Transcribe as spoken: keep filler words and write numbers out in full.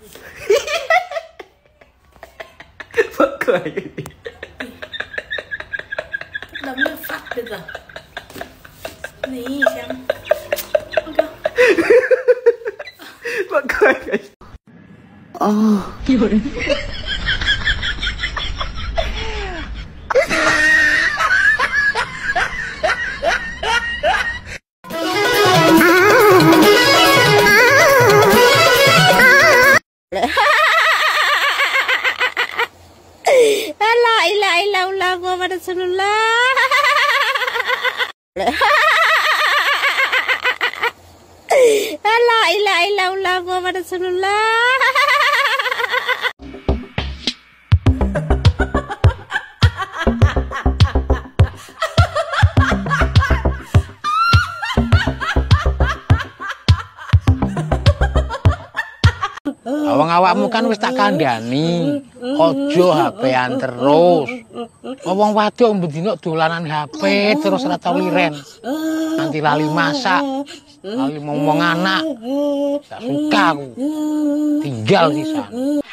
Mắc cười cái gì? Đấm nó phát được rồi. Này xem. Mắc cười cái gì? Oh, Yun. La ilaha illallah Muhammadur Rasulullah. La ilaha illallah Muhammadur Rasulullah. Awang-awakmu kan wis tak kandhani, ojo H P-an terus. Wong wadok mbendina dolanan H P terus ora tau liren. Nanti lali masak, lali ngomong anak. Gak suka aku. Tinggal sisan.